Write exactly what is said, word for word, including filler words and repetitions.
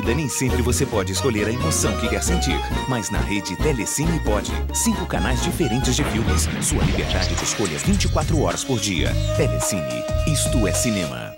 vida, nem sempre você pode escolher a emoção que quer sentir. Mas na rede Telecine pode. Cinco canais diferentes de filmes. Sua liberdade de escolha vinte e quatro horas por dia. Telecine. Isto é cinema.